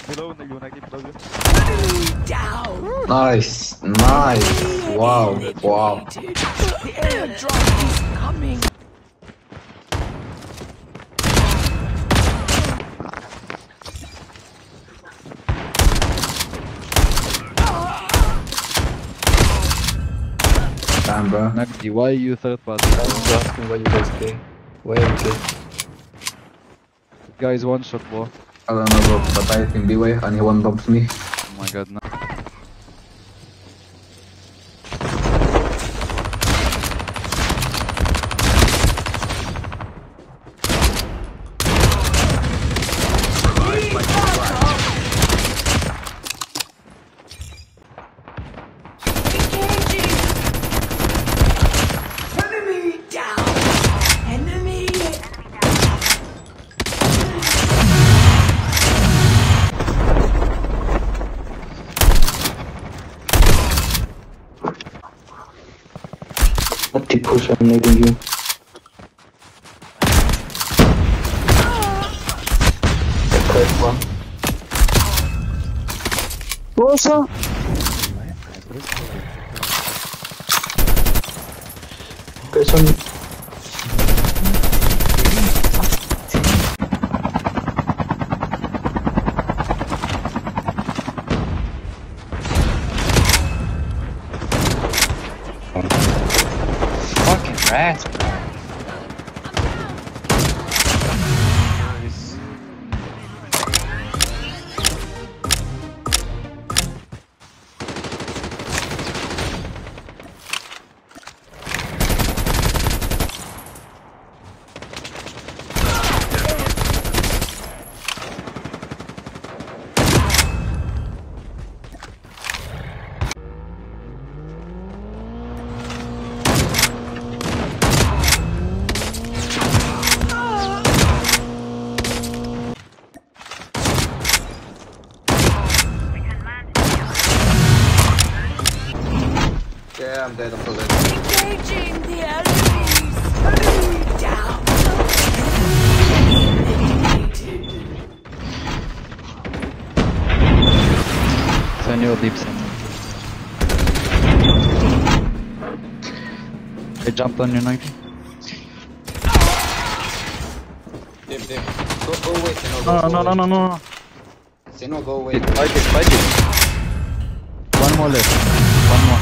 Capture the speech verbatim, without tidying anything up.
below, Unagi below you. Down. Nice, nice. Wow, wow. The airdrop is coming. Damn, bro. Nagdi, why you third party? I was asking why you guys play. Why are you play? Guys, one shot, bro. I don't know, bro, but I think B-Way and he one bumps me. Oh my god, no. Enemy down. Enemy. What the push I'm needing you. Correct one. Rosa? Person. Fucking rats, bro. Yeah, I'm dead, I'm so dead. Engaging the enemies. Enemy down. Eliminated. Send your deep send. I jumped on you, Nagdi. Dip, dip. Go, go away, Seno, No, go, go no, no, away. no, no, no. Seno, go away. Fight it, fight it. One more left. One more.